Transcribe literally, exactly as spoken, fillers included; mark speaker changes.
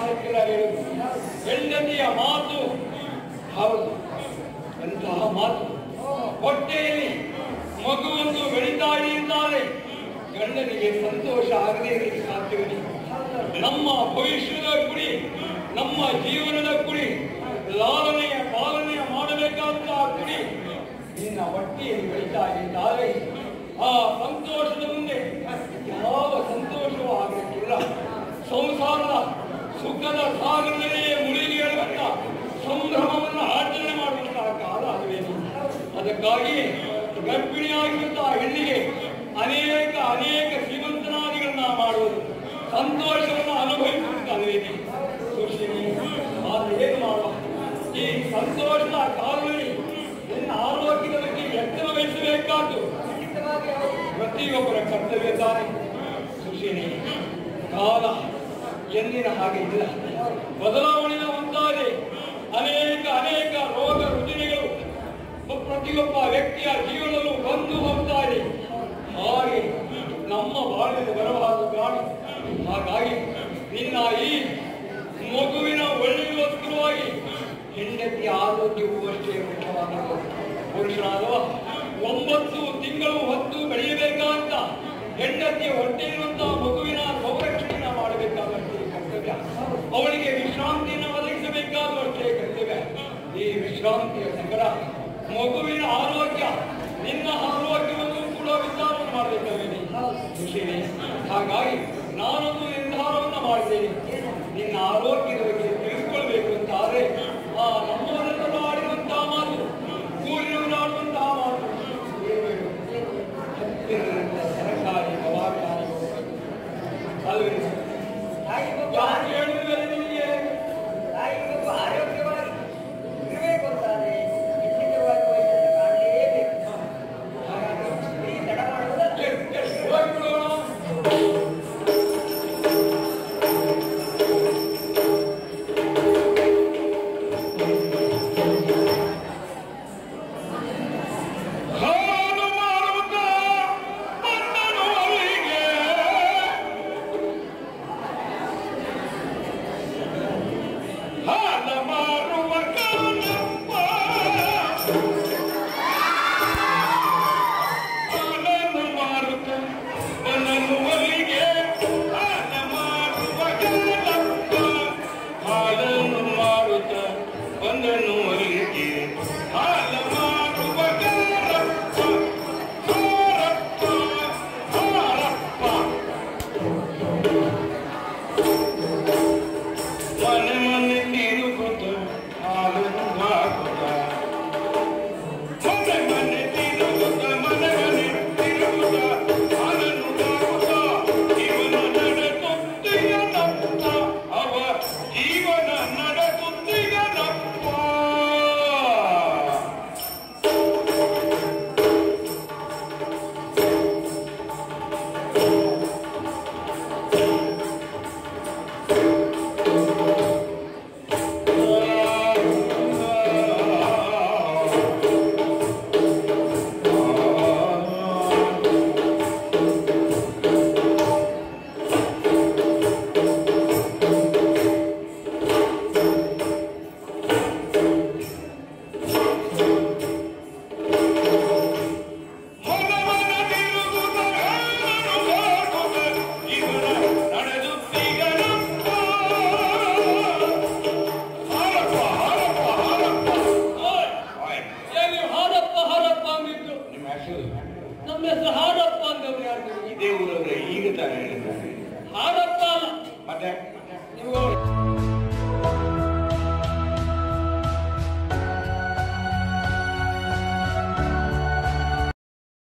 Speaker 1: ಮಾತಕ್ಕೆಲ್ಲ ಹೇಳುದು ಹೆಂಡತಿಯ ಮಾತು ಹೌದು. ಎಂತಹ ಮಾತು! ಹೊಟ್ಟೆಯಲ್ಲಿ ಮಗುವೊಂದು ಬೆಳೀತಾ ಇದ್ದಾರೆ, ಗಂಡನಿಗೆ ಸಂತೋಷ ಆಗದೇ ಇರಲಿಕ್ಕೆ ಸಾಧ್ಯವಿದೆ. ನಮ್ಮ ಭವಿಷ್ಯದ ಕುಡಿ, ನಮ್ಮ ಜೀವನದ ಕುಡಿ, ಲಾಲನೆಯ ಪಾಲನೆಯ ಮಾಡಬೇಕಾದ ಕುಡಿ ನಿನ್ನ ಹೊಟ್ಟೆಯಲ್ಲಿ ಬೆಳೀತಾ ಇದ್ದಾರೆ. ಆ ಸಂತೋಷದ ಮುಂದೆ ಯಾವ ಸಂತೋಷವೂ ಆಗಲಿಕ್ಕಿಲ್ಲ. ಸಂಸಾರದ ಸುಖದ ಸಾಗರದಲ್ಲಿಯೇ ಮುಳುಗಿ ಹೇಳುವಂತ ಸಂಭ್ರಮವನ್ನು ಆಚರಣೆ ಮಾಡುವಂತಹ ಕಾಲ ಆಗಬೇಕು. ಅದಕ್ಕಾಗಿ ಗರ್ಭಿಣಿಯಾಗಿರುವಂತಹ ಹೆಣ್ಣಿಗೆ ಅನೇಕ ಅನೇಕ ಶ್ರೀಮಂತನಾದಿಗಳನ್ನ ಮಾಡುವುದು, ಸಂತೋಷವನ್ನು ಅನುಭವಿಸುವಂತಾಗಬೇಕು. ಖುಷಿನಿ ಆದರೆ ಏನು ಮಾಡುವ? ಈ ಸಂತೋಷದ ಕಾಲದಲ್ಲಿ ನಿನ್ನ ಆರೋಗ್ಯದ ಬಗ್ಗೆ ಎಚ್ಚರ ವಹಿಸಬೇಕಾದ್ದು ಪ್ರತಿಯೊಬ್ಬರ ಕರ್ತವ್ಯ ತಾನೆ. ಖುಷಿನಿ ಕಾಲ ಎಂದಿನ ಹಾಗೆ ಇಲ್ಲ, ಬದಲಾವಣೆ ಉಂಟಾದೆ. ಅನೇಕ ಅನೇಕ ರೋಗ ರುಜಿನಗಳು ಪ್ರತಿಯೊಬ್ಬ ವ್ಯಕ್ತಿಯ ಜೀವನದಲ್ಲೂ ಬಂದು ಹೋಗ್ತಾ ಇದೆ. ಹಾಗೆ ನಮ್ಮ ಬಾಳಿಗೆ ಬರಬಾರದು ಪ್ರಾಣಿ. ಹಾಗಾಗಿ ನಿನ್ನ ಈ ಮಗುವಿನ ಒಳ್ಳೆಯೋಸ್ಕರವಾಗಿ ಹೆಂಡತಿಯ ಆರೋಗ್ಯವೂ ಅಷ್ಟೇ ಮುಖ್ಯವಾದದ್ದು. ಪುರುಷನಾದವ ಒಂಬತ್ತು ತಿಂಗಳು ಹೊತ್ತು ಬೆಳೆಯಬೇಕಾದಂತ ಹೆಂಡತಿಯ ಹೊಟ್ಟೆಯಿರುವಂತಹ ಮಗುವಿನ ಸಂರಕ್ಷಣೆಯನ್ನು ಮಾಡಬೇಕಾದಷ್ಟೇ ಕರ್ತವ್ಯ. ಅವಳಿಗೆ ವಿಶ್ರಾಂತಿಯನ್ನು ಒದಗಿಸಬೇಕಾದ ಅಷ್ಟೇ ಕರ್ತವ್ಯ. ಈ ವಿಶ್ರಾಂತಿಯ ಸಂಕಟ ಮಗುವಿನ ಆರೋಗ್ಯ, ನಿನ್ನ ಆರೋಗ್ಯವನ್ನು ಕೂಡ ವಿಚಾರವನ್ನು ಮಾಡಬೇಕಾಗಿದೆ. ಖುಷಿನೇ ಹಾಗಾಗಿ ನಾನೊಂದು ನಿರ್ಧಾರವನ್ನು ಮಾಡಿದ್ದೇನೆ. ನಿನ್ನ ಆರೋಗ್ಯದ ಬಗ್ಗೆ ತಿಳಿದುಕೊಳ್ಬೇಕು ಅಂತಾದ್ರೆ ಆ ನಮ್ಮವರೆಲ್ಲ ಆಡಿರುವಂತಹ ಮಾತು, ಊರಿನವರು ಆಡುವಂತಹ ಮಾತು, ಸರ್ಕಾರಿ ದವಾಖಾನೆ ಅಲ್ವೇ ಹೇಳುವುದಿಲ್ಲ ನಿಮಗೆ.
Speaker 2: ಆರೋಗ್ಯವಾಗಿ ಇರಬೇಕು ಅಂತಾದ್ರೆ ಖಂಡಿತವಾಗಿ ವೈದ್ಯರನ್ನು ಕಾಣಲೇಬೇಕು. ಹಾಗಾಗಿ ತಡ ಮಾಡುವುದಲ್ಲ.
Speaker 1: ಹಾಡಪ್ಪ